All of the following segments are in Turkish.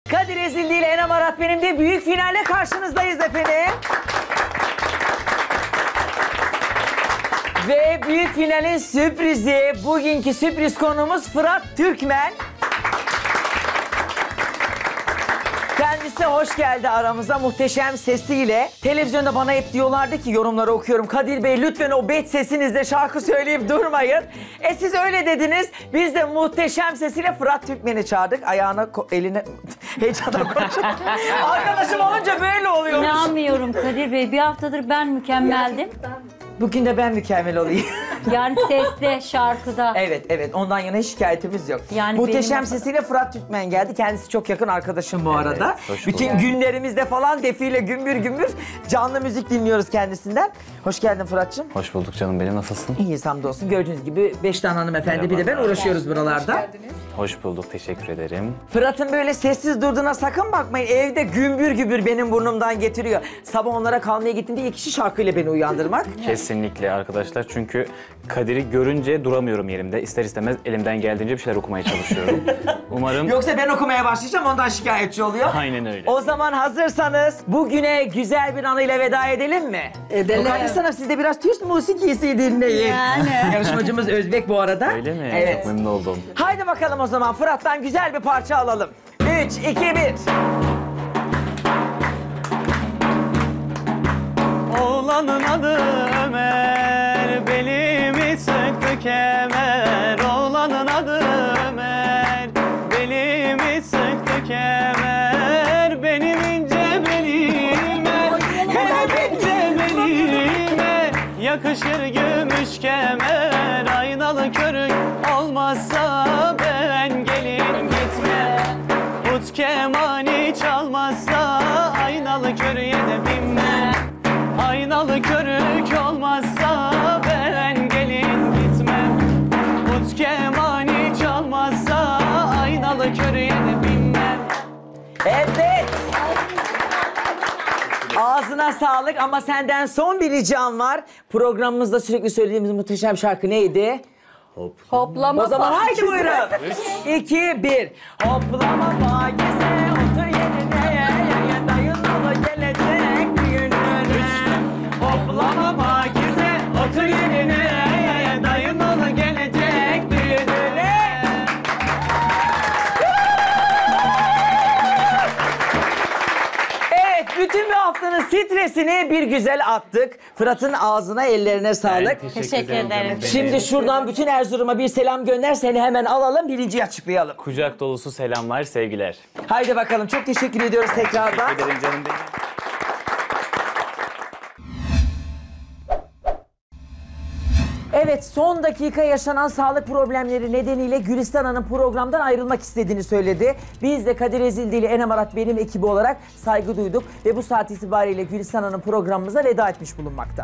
Kadir Ezildi ile Enem Arat benim de büyük finalle karşınızdayız efendim. Ve büyük finalin sürprizi, bugünkü sürpriz konuğumuz Fırat Türkmen. Kendisi hoş geldi aramıza muhteşem sesiyle. Televizyonda bana hep diyorlardı ki, yorumları okuyorum. Kadir Bey lütfen o bet sesinizle şarkı söyleyip durmayın. Siz öyle dediniz. Biz de muhteşem sesiyle Fırat Türkmen'i çağırdık. Ayağına, eline... Heyecanla konuşuyorum. Arkadaşım olunca böyle oluyormuş. İnanmıyorum Kadir Bey. Bir haftadır ben mükemmeldim. Bugün de ben mükemmel olayım. Yani seste, şarkıda. Evet. Ondan yana hiç şikayetimiz yok. Yani muhteşem benim... sesiyle Fırat Türkmen geldi. Kendisi çok yakın arkadaşım bu arada. Evet, bütün günlerimizde falan defile gümbür canlı müzik dinliyoruz kendisinden. Hoş geldin Fırat'cığım. Hoş bulduk canım benim. Nasılsın? İyiyiz hamdolsun. Gördüğünüz gibi 5 tane hanımefendi bir de ben uğraşıyoruz buralarda. Hoş bulduk. Teşekkür ederim. Fırat'ın böyle sessiz durduğuna sakın bakmayın. Evde gümbür benim burnumdan getiriyor. Sabah onlara kalmaya gittiğimde iki kişi şarkıyla beni uyandırmak. Kesinlikle arkadaşlar. Çünkü Kadir'i görünce duramıyorum yerimde. İster istemez elimden geldiğince bir şeyler okumaya çalışıyorum. Umarım... Yoksa ben okumaya başlayacağım, ondan şikayetçi oluyor. Aynen öyle. O zaman hazırsanız bugüne güzel bir anıyla veda edelim mi? Edelim. Kadir Hanım, siz de biraz Türk musikisi dinleyin. Yani. Yarışmacımız Özbek bu arada. Öyle mi? Evet. Çok memnun oldum. Haydi bakalım o zaman Fırat'tan güzel bir parça alalım. 3, 2, 1. Oğlanın adı Ömer, belimi sıktı kemer. Oğlanın adı Ömer, belimi sıktı kemer. Benim ince belime, benim ince belime yakışır gümüş kemer. Aynalı körük olmazsa ben gelin gitme. Ut kemani çalmazsa aynalı körüye de binme. Aynalı körük olmazsa ben gelin gitmem. Ut kemani çalmazsa aynalı körüye de binmem. Evet. Ağzına sağlık ama senden son bir ricam var. Programımızda sürekli söylediğimiz muhteşem şarkı neydi? Hoplama O zaman haydi partisi. buyurun. 2, 1. Hoplama bagese otur yerine dayınalı gelecek düğününe. Hoplama bagese otur yerine dayınalı gelecek düğününe. Evet, bütün bir haftanın stresini bir güzel attık. Fırat'ın ağzına, ellerine sağlık. Teşekkür ederim. Şimdi şuradan bütün Erzurum'a bir selam gönder, seni hemen alalım, birinciyi açıklayalım. Kucak dolusu selamlar, sevgiler. Haydi bakalım, çok teşekkür ediyoruz tekrardan. Teşekkür ederim canım benim. Evet, son dakika yaşanan sağlık problemleri nedeniyle Gülistan Hanım programdan ayrılmak istediğini söyledi. Biz de Kadir Ezildi ile Enem Arat benim ekibi olarak saygı duyduk ve bu saat itibariyle Gülistan Hanım programımıza veda etmiş bulunmakta.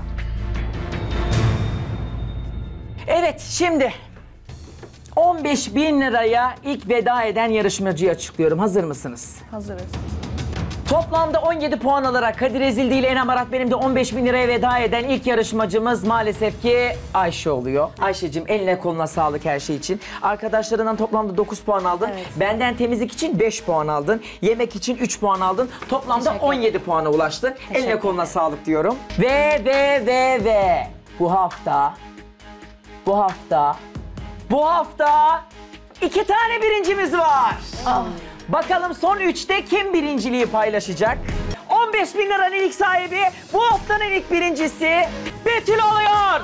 Evet, şimdi 15.000 liraya ilk veda eden yarışmacıyı açıklıyorum. Hazır mısınız? Hazırız. Toplamda 17 puan alarak Kadir Ezildi ile Enem Arat benim de 15.000 liraya veda eden ilk yarışmacımız maalesef ki Ayşe oluyor. Ayşe'cim, eline koluna sağlık her şey için. Arkadaşlarından toplamda 9 puan aldın. Evet. Benden temizlik için 5 puan aldın. Yemek için 3 puan aldın. Toplamda 17 puana ulaştın. Eline koluna sağlık diyorum. Ve bu hafta 2 tane birincimiz var. Bakalım son 3'te kim birinciliği paylaşacak? 15.000 liranın ilk sahibi, bu haftanın ilk birincisi Betül oluyor.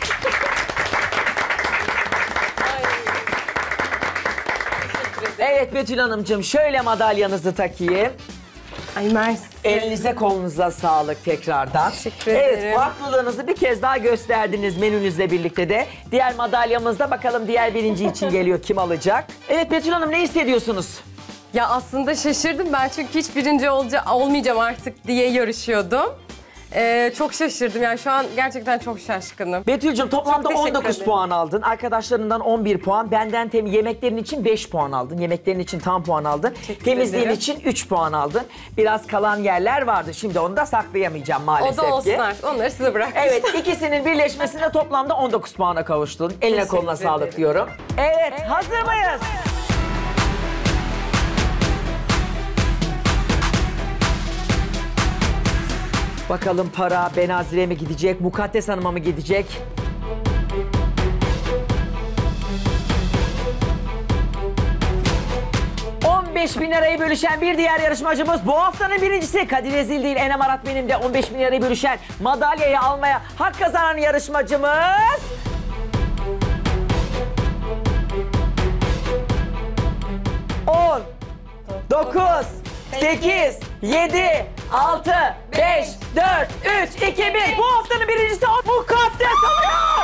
Evet Betül Hanımcığım, şöyle madalyanızı takayım. Ay mersi. Elinize kolunuza sağlık tekrardan. Teşekkür Evet, ederim. farklılığınızı bir kez daha gösterdiniz menünüzle birlikte de. Diğer madalyamızda bakalım diğer birinci için geliyor, kim alacak? Evet Betül Hanım, ne hissediyorsunuz? Ya aslında şaşırdım ben çünkü hiç birinci olmayacağım artık diye yarışıyordum. Çok şaşırdım yani şu an gerçekten çok şaşkınım. Betül'cüm, toplamda Çok teşekkür 19 ederim. puan aldın. Arkadaşlarından 11 puan. Benden yemeklerin için 5 puan aldın. Yemeklerin için tam puan aldın. Temizliğin ederim. için 3 puan aldın. Biraz kalan yerler vardı. Şimdi onu da saklayamayacağım maalesef O da olsun ki. artık onları size bırakacağım. Evet, ikisinin birleşmesinde toplamda 19 puana kavuştun. Eline Teşekkür koluna sağlık ederim. diyorum. Evet, hazır mıyız? Bakalım para Benazire'ye mi gidecek, Mukaddes Hanım'a mı gidecek? ...15.000 lirayı bölüşen bir diğer yarışmacımız... ...bu haftanın birincisi Kadir Ezil değil, Enem Arat benim de 15.000 lirayı bölüşen... ...madalyayı almaya hak kazanan yarışmacımız... 10, 9, 8, 7, 6, 5, 4, 3, 2, 1. Bu haftanın birincisi Mukaddes oluyor.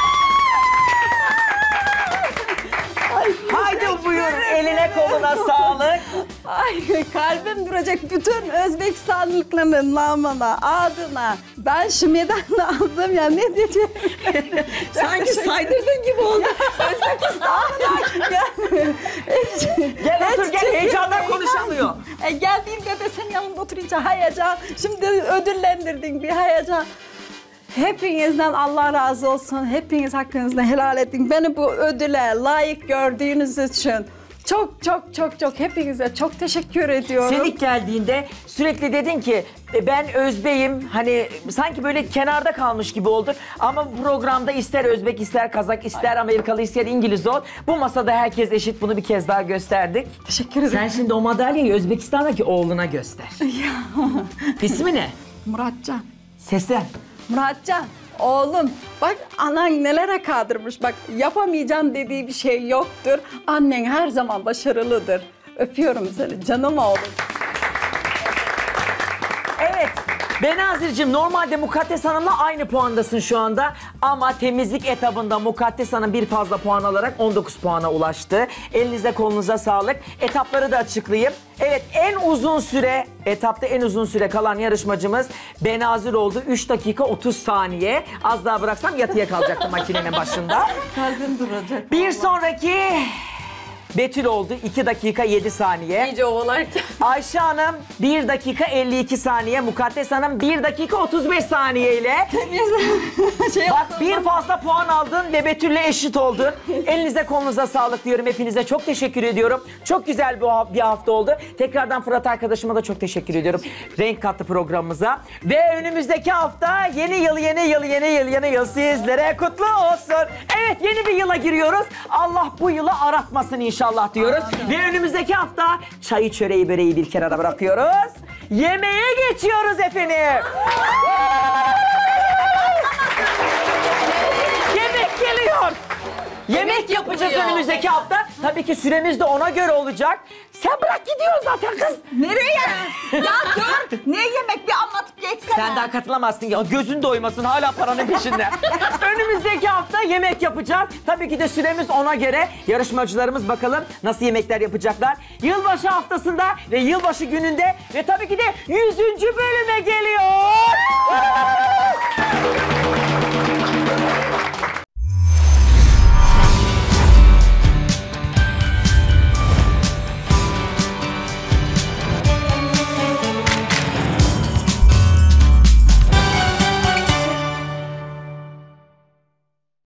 Haydi buyur, eline koluna sağlık. Ay kalbim duracak bütün Özbekistanlıların namına, adına. Ben şu medalını aldım ya, ne diyeceğim? Sanki saydırdın gibi oldu. Özbekistanlılar. Gel otur gel, heyecandan konuşamıyor. Geldiğimde de senin yanında oturunca heyecan. Şimdi ödüllendirdin bir heyecan. Hepinizden Allah razı olsun. Hepiniz hakkınızda helal edin. Beni bu ödüle layık gördüğünüz için çok hepinize çok teşekkür ediyorum. Sen ilk geldiğinde sürekli dedin ki ben Özbeyim, hani sanki böyle kenarda kalmış gibi oldun. Ama bu programda ister Özbek, ister Kazak, ister Amerikalı, ister İngiliz ol. Bu masada herkes eşit, bunu bir kez daha gösterdik. Teşekkür ederim. Sen şimdi o madalyayı Özbekistan'daki oğluna göster. İsmi ne? Muratcan. Seslen. Muratcan, oğlum bak anan nelere kaldırmış. Bak yapamayacağım dediği bir şey yoktur. Annen her zaman başarılıdır. Öpüyorum seni canım oğlum. Evet. Benazir'cim normalde Mukaddes Hanım'la aynı puandasın şu anda. Ama temizlik etabında Mukaddes Hanım bir fazla puan alarak 19 puana ulaştı. Elinize kolunuza sağlık. Etapları da açıklayayım. Evet, etapta en uzun süre kalan yarışmacımız Benazir oldu. 3 dakika 30 saniye. Az daha bıraksam yatıya kalacaktım makinenin başında. Kalbim duracak. Bir sonraki Betül oldu. 2 dakika 7 saniye. İyice ovalarken. Ayşe Hanım 1 dakika 52 saniye. Mukaddes Hanım 1 dakika 35 saniye ile. Bak bir fazla puan aldın ve Betül'le eşit oldun. Elinize kolunuza sağlık diyorum. Hepinize çok teşekkür ediyorum. Çok güzel bir hafta oldu. Tekrardan Fırat arkadaşıma da çok teşekkür ediyorum. Renk kattı programımıza. Ve önümüzdeki hafta yeni yıl sizlere kutlu olsun. Evet, yeni bir yıla giriyoruz. Allah bu yılı aratmasın inşallah diyoruz. Ve önümüzdeki hafta çayı, çöreği, böreği bir kenara bırakıyoruz. Yemeğe geçiyoruz efendim. Yemek geliyor. Yemek yapacağız önümüzdeki hafta. Tabii ki süremiz de ona göre olacak. Sen bırak gidiyorsun zaten kız. Nereye? Ya dur. Ne yemek bir anlatıp geçsene. Sen daha katılamazsın ya. Gözün doymasın, hala paranın peşinde. Önümüzdeki hafta yemek yapacağız. Tabii ki de süremiz ona göre. Yarışmacılarımız bakalım nasıl yemekler yapacaklar. Yılbaşı haftasında ve yılbaşı gününde ve tabii ki de 100. bölüme geliyor.